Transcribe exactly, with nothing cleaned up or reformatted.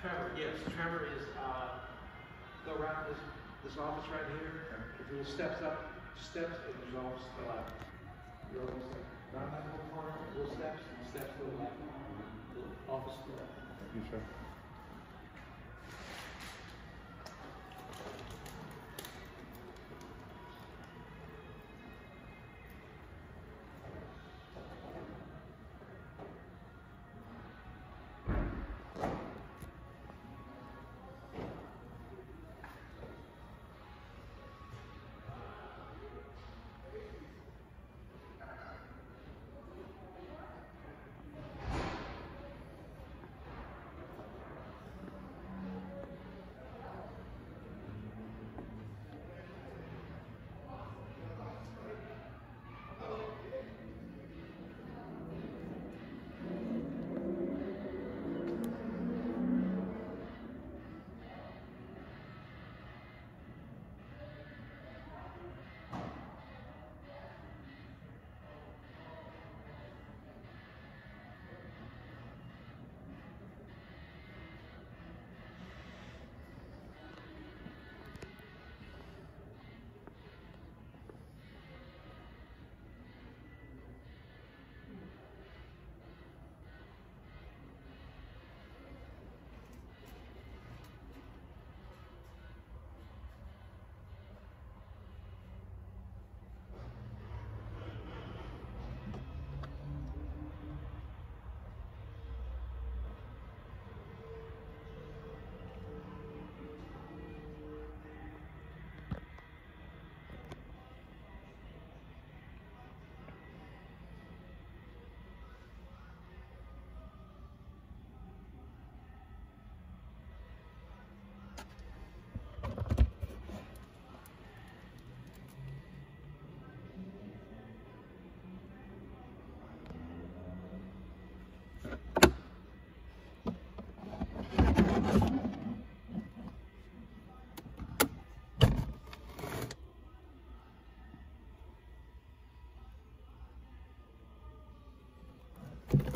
Trevor, yes, Trevor is, uh, go around this, this office right here. If you steps up, steps, and there's office to the left. You're almost like, around that little corner, little steps, and steps to the left. Little office to the left. You sure? Thank you.